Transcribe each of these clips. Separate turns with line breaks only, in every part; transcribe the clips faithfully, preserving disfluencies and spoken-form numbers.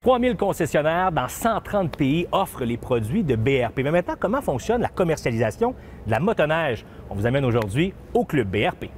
trois mille concessionnaires dans cent trente pays offrent les produits de B R P. Mais maintenant, comment fonctionne la commercialisation de la motoneige? On vous amène aujourd'hui au Club B R P.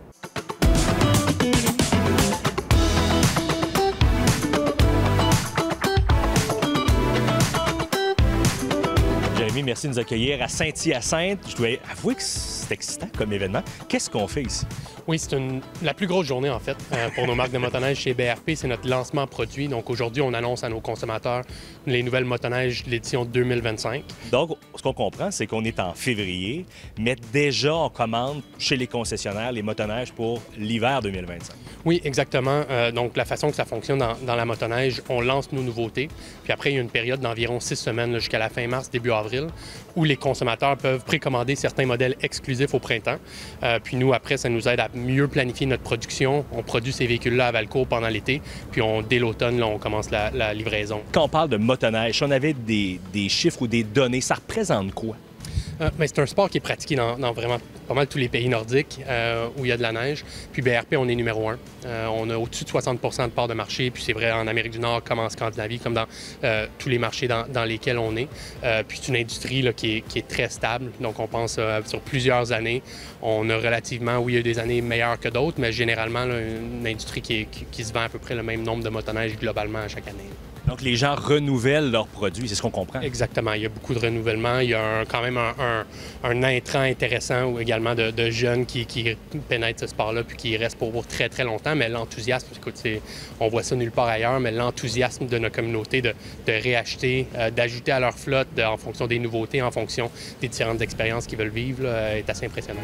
Jérémy, merci de nous accueillir à Saint-Hyacinthe. Je dois avouer que c'est excitant comme événement. Qu'est-ce qu'on fait ici?
Oui, c'est une... la plus grosse journée, en fait, euh, pour nos marques de motoneige chez B R P. C'est notre lancement produit. Donc, aujourd'hui, on annonce à nos consommateurs les nouvelles motoneiges de l'édition deux mille vingt-cinq.
Donc, ce qu'on comprend, c'est qu'on est en février, mais déjà, on commande chez les concessionnaires les motoneiges pour l'hiver deux mille vingt-cinq.
Oui, exactement. Euh, donc, la façon que ça fonctionne dans, dans la motoneige, on lance nos nouveautés. Puis après, il y a une période d'environ six semaines jusqu'à la fin mars, début avril, où les consommateurs peuvent précommander certains modèles exclusifs au printemps. Euh, puis nous, après, ça nous aide à mieux planifier notre production. On produit ces véhicules-là à Valcourt pendant l'été, puis on, dès l'automne, là, on commence la, la livraison.
Quand on parle de motoneige, si on avait des, des chiffres ou des données, ça représente quoi?
Euh, ben, c'est un sport qui est pratiqué dans, dans vraiment pas mal tous les pays nordiques euh, où il y a de la neige. Puis B R P, on est numéro un. Euh, on a au-dessus de soixante pour cent de parts de marché. Puis c'est vrai en Amérique du Nord comme en Scandinavie, comme dans euh, tous les marchés dans, dans lesquels on est. Euh, puis c'est une industrie là, qui, est, qui est très stable. Donc on pense euh, sur plusieurs années. On a relativement, oui, il y a des années meilleures que d'autres, mais généralement là, une industrie qui, est, qui, qui se vend à peu près le même nombre de motoneiges globalement à chaque année.
Donc, les gens renouvellent leurs produits, c'est ce qu'on comprend?
Exactement. Il y a beaucoup de renouvellement. Il y a un, quand même un, un, un intrant intéressant ou également de, de jeunes qui, qui pénètrent ce sport-là puis qui restent pour, pour très, très longtemps. Mais l'enthousiasme, écoute, on voit ça nulle part ailleurs, mais l'enthousiasme de notre communauté de, de réacheter, euh, d'ajouter à leur flotte de, en fonction des nouveautés, en fonction des différentes expériences qu'ils veulent vivre, là, est assez impressionnant.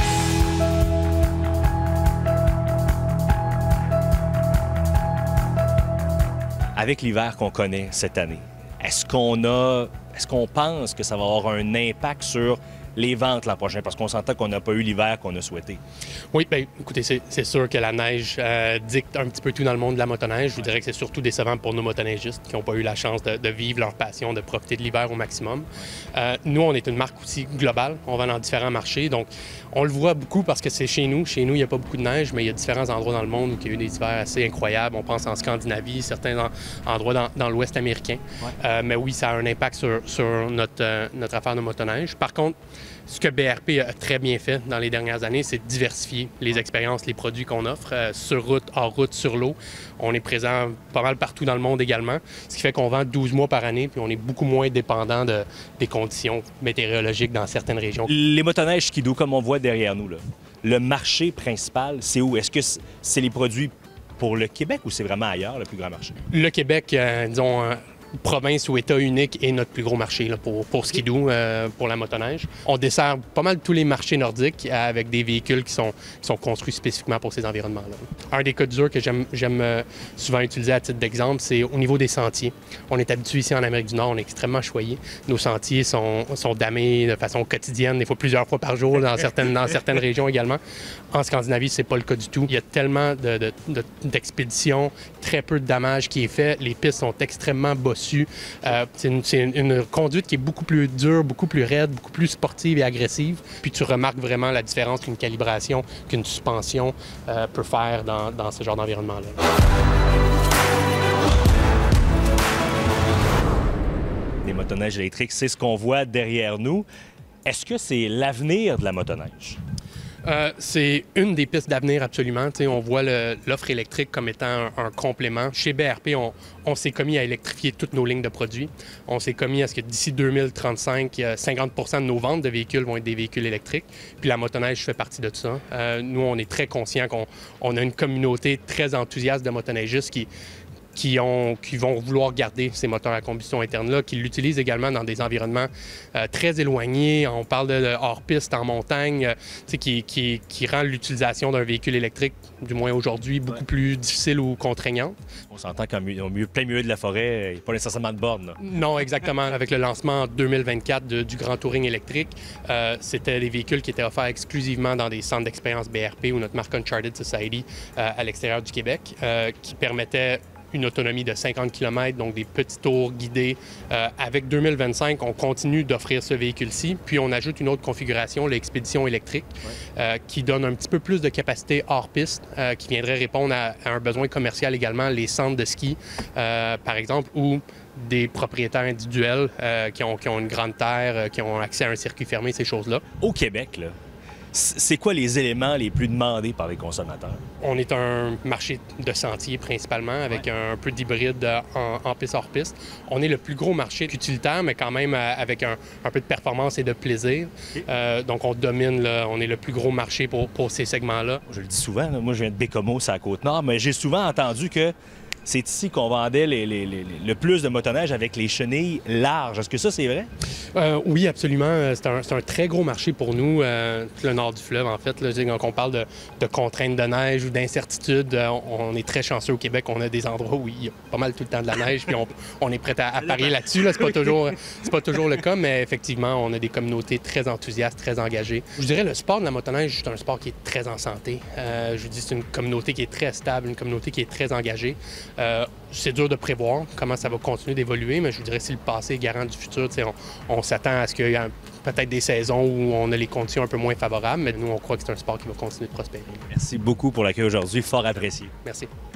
Avec l'hiver qu'on connaît cette année, est-ce qu'on a, est-ce qu'on pense que ça va avoir un impact sur les ventes l'an prochain? Parce qu'on s'entend qu'on n'a pas eu l'hiver qu'on a souhaité.
Oui, bien, écoutez, c'est sûr que la neige euh, dicte un petit peu tout dans le monde de la motoneige. Je vous dirais que c'est surtout décevant pour nos motoneigistes qui n'ont pas eu la chance de, de vivre leur passion, de profiter de l'hiver au maximum. Euh, nous, on est une marque aussi globale. On vend dans différents marchés. Donc, on le voit beaucoup parce que c'est chez nous. Chez nous, il n'y a pas beaucoup de neige, mais il y a différents endroits dans le monde où il y a eu des hivers assez incroyables. On pense en Scandinavie, certains en, endroits dans, dans l'Ouest américain. Ouais. Euh, mais oui, ça a un impact sur, sur notre, euh, notre affaire de motoneige. Par contre, ce que B R P a très bien fait dans les dernières années, c'est diversifier les expériences, les produits qu'on offre, euh, sur route, hors route, sur l'eau. On est présent pas mal partout dans le monde également, ce qui fait qu'on vend douze mois par année, puis on est beaucoup moins dépendant de, des conditions météorologiques dans certaines régions.
Les motoneiges skidoo, comme on voit derrière nous, là, le marché principal, c'est où? Est-ce que c'est les produits pour le Québec ou c'est vraiment ailleurs, le plus grand marché?
Le Québec, euh, disons... Euh, province ou État unique est notre plus gros marché là, pour, pour skidoo, euh, pour la motoneige. On dessert pas mal tous les marchés nordiques avec des véhicules qui sont, qui sont construits spécifiquement pour ces environnements-là. Un des cas durs que j'aime euh, souvent utiliser à titre d'exemple, c'est au niveau des sentiers. On est habitué ici en Amérique du Nord, on est extrêmement choyé. Nos sentiers sont, sont damés de façon quotidienne, des fois plusieurs fois par jour dans certaines, dans certaines régions également. En Scandinavie, c'est pas le cas du tout. Il y a tellement de, de, de, d'expéditions, très peu de dommages qui est fait. Les pistes sont extrêmement bossues. Euh, c'est une, une, une conduite qui est beaucoup plus dure, beaucoup plus raide, beaucoup plus sportive et agressive. Puis tu remarques vraiment la différence qu'une calibration, qu'une suspension euh, peut faire dans, dans ce genre d'environnement-là.
Des motoneiges électriques, c'est ce qu'on voit derrière nous. Est-ce que c'est l'avenir de la motoneige?
Euh, c'est une des pistes d'avenir, absolument. T'sais, on voit l'offre électrique comme étant un, un complément. Chez B R P, on, on s'est commis à électrifier toutes nos lignes de produits. On s'est commis à ce que d'ici deux mille trente-cinq, cinquante pour cent de nos ventes de véhicules vont être des véhicules électriques. Puis la motoneige fait partie de ça. Euh, nous, on est très conscients qu'on on a une communauté très enthousiaste de motoneigistes qui... Qui, ont, qui vont vouloir garder ces moteurs à combustion interne-là, qui l'utilisent également dans des environnements euh, très éloignés. On parle de, de hors-piste, en montagne, euh, qui, qui, qui rend l'utilisation d'un véhicule électrique, du moins aujourd'hui, beaucoup ouais. plus difficile ou contraignante.
On s'entend qu'au milieu, plein milieu de la forêt, il n'y a pas nécessairement de borne. Là.
Non, exactement. Avec le lancement en deux mille vingt-quatre de, du Grand Touring électrique, euh, c'était des véhicules qui étaient offerts exclusivement dans des centres d'expérience B R P ou notre marque Uncharted Society euh, à l'extérieur du Québec, euh, qui permettaient une autonomie de cinquante kilomètres, donc des petits tours guidés. Euh, avec deux mille vingt-cinq, on continue d'offrir ce véhicule-ci, puis on ajoute une autre configuration, l'expédition électrique, ouais. euh, qui donne un petit peu plus de capacité hors piste, euh, qui viendrait répondre à, à un besoin commercial également, les centres de ski, euh, par exemple, ou des propriétaires individuels euh, qui, ont, qui ont une grande terre, euh, qui ont accès à un circuit fermé, ces choses-là.
Au Québec, là, c'est quoi les éléments les plus demandés par les consommateurs?
On est un marché de sentiers principalement, avec ouais. un peu d'hybride en, en piste hors piste. On est le plus gros marché utilitaire, mais quand même avec un, un peu de performance et de plaisir. Okay. Euh, donc on domine, là, on est le plus gros marché pour, pour ces segments-là.
Je le dis souvent, là, moi je viens de Bécomo, c'est à Côte-Nord, mais j'ai souvent entendu que c'est ici qu'on vendait les, les, les, le plus de motoneige avec les chenilles larges. Est-ce que ça, c'est vrai?
Euh, oui, absolument. C'est un, un très gros marché pour nous, euh, le nord du fleuve, en fait. Là, quand on parle de, de contraintes de neige ou d'incertitudes, on, on est très chanceux au Québec. On a des endroits où il y a pas mal tout le temps de la neige, puis on, on est prêt à, à parier là-dessus. Là. C'est pas toujours, c'est pas toujours le cas, mais effectivement, on a des communautés très enthousiastes, très engagées. Je dirais le sport de la motoneige, c'est un sport qui est très en santé. Euh, je vous dis, c'est une communauté qui est très stable, une communauté qui est très engagée. Euh, c'est dur de prévoir comment ça va continuer d'évoluer, mais je vous dirais que si le passé est garant du futur, on, on s'attend à ce qu'il y ait peut-être des saisons où on a les conditions un peu moins favorables, mais nous, on croit que c'est un sport qui va continuer de prospérer.
Merci beaucoup pour l'accueil aujourd'hui, fort apprécié.
Merci.